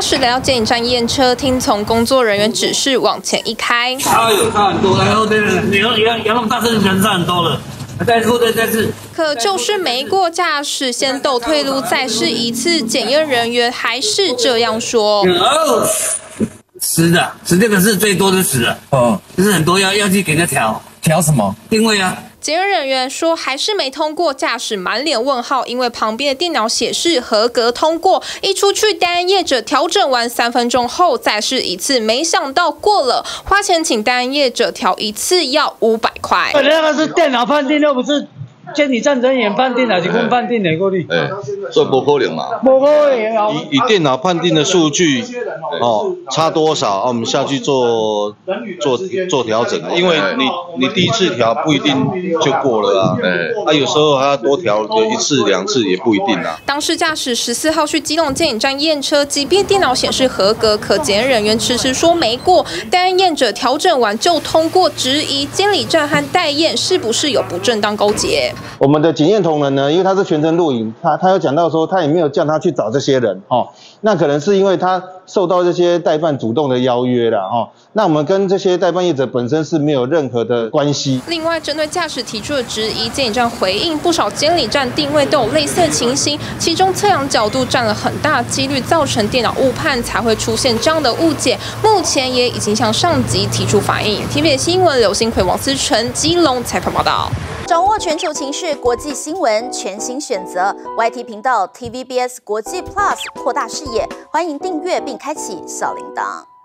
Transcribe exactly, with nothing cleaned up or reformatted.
驶来到监理站验车，听从工作人员指示往前一开。 啊，有差很多，然后对对对，摇摇摇那么大声，人差很多了。再次，再再次。 可就是没过驾驶，先斗退路，再试一次，检验人员还是这样说。 哦，十的，十这个是最多的十了。哦，就是很多要要去给他调调什么定位啊。 检验人员说还是没通过，驾驶满脸问号，因为旁边的电脑显示合格通过。一出去，单案业者调整完三分钟后再试一次，没想到过了，花钱请单案业者调一次要五百块。 那个是电脑判定，又不是监理站人员判定还是公判定的过去？ 哎，这不可能嘛？ 不可能啊！ 以以电脑判定的数据，哦，差多少？我们下去做做做调整，因为你你第一次调不一定就过了啊，哎，啊有时候还要多调一次两次也不一定啊。 当事驾驶十四号去基隆监理站验车，即便电脑显示合格，可检验人员迟迟说没过，单案验者调整完就通过，质疑监理站和代验是不是有不正当勾结？ 我们的检验同仁呢，因为他是全程录影，他他有讲到说，他也没有叫他去找这些人哦，那可能是因为他受到这些代办主动的邀约了哦，那我们跟这些代办业者本身是没有任何的关系。 另外，针对驾驶提出的质疑，监理站回应，不少监理站定位都有类似的情形，其中测量角度占了很大几率，造成电脑误判，才会出现这样的误解。目前也已经向上级提出反映。T V B 新闻刘新奎、王思成基隆采访报道。 掌握全球情势、国际新闻，全新选择 Y T 频道 T V B S 国际 Plus， 扩大视野。欢迎订阅并开启小铃铛。